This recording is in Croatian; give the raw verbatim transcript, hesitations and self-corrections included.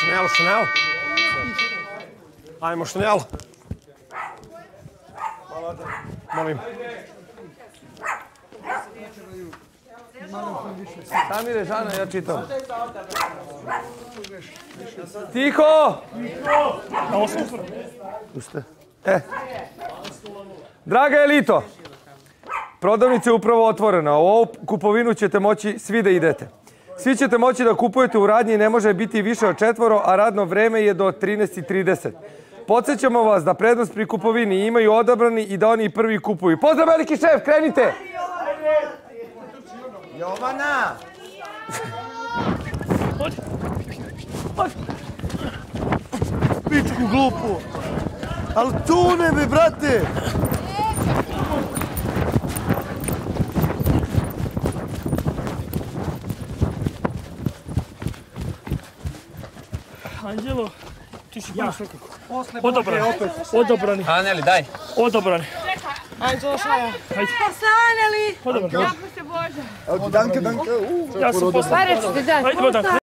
Šnel, šnel. Ajmo šnel. Molim. Samire, Žana, ja čitam. Tiho! Ušte. E. Draga elito, prodavnica je upravo otvorena. U ovu kupovinu ćete moći svi da idete. Svi ćete moći da kupujete u radnji, ne može biti više od četvoro, a radno vreme je do trinaest i trideset. Podsjećamo vas da prednost pri kupovini imaju odabrani i da oni prvi kupuju. Pozdrav, veliki šef, krenite! Jovana! Pičku glupu! Al tu ne bi, brate! Anđelo, ti si prvi svakako. Odobrani. Odobrani. Aneli, daj. Odobrani. Anđelo, šaja. Ajde. Pa sa Aneli! Odobrani. Jako se Bože. Danke, danke. Ja sam posle. Pa reći ti da. Ajde,